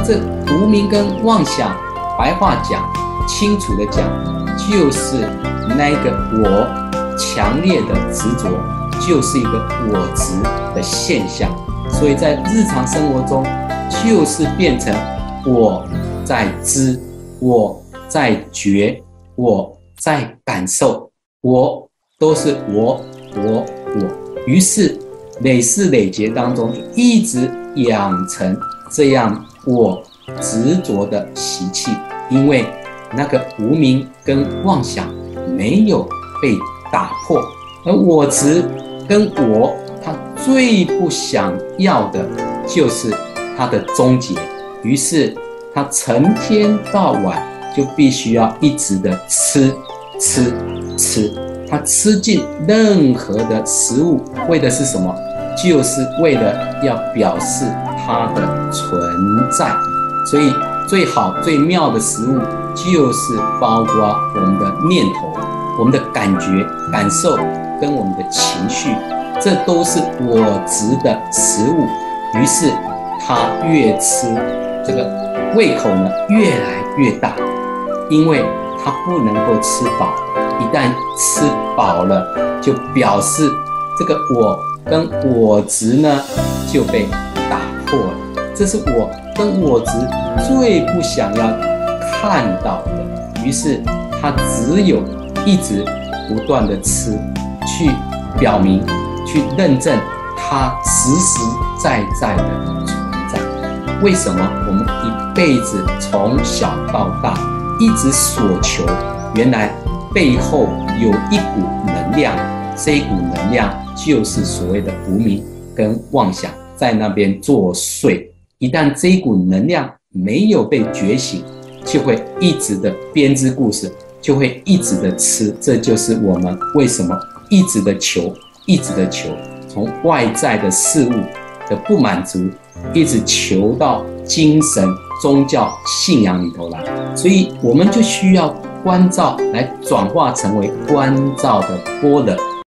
这无明跟妄想，白话讲，清楚的讲，就是那个我强烈的执着，就是一个我执的现象。所以在日常生活中，就是变成我在知，我在觉，我在感受，我都是我。于是累世累劫当中，就一直养成这样我执着的习气，因为那个无明跟妄想没有被打破，而我执跟我，他最不想要的就是他的终结，于是他成天到晚就必须要一直的吃，他吃进任何的食物，为的是什么？就是为了要表示它的存在。所以最好最妙的食物，就是包括我们的念头、我们的感觉、感受跟我们的情绪，这都是我执的食物。于是他越吃，这个胃口呢越来越大，因为他不能够吃饱。一旦吃饱了，就表示这个我跟我执呢就被打破了。这是我跟我执最不想要看到的。于是他只有一直不断的吃，去表明、去认证它实实在在的存在。为什么我们一辈子从小到大一直所求？原来背后有一股能量，这一股能量就是所谓的无明跟妄想在那边作祟。一旦这一股能量没有被觉醒，就会一直的编织故事，就会一直的吃。这就是我们为什么一直的求，从外在的事物的不满足，一直求到精神宗教信仰里头来。所以我们就需要观照来转化成为观照的般若。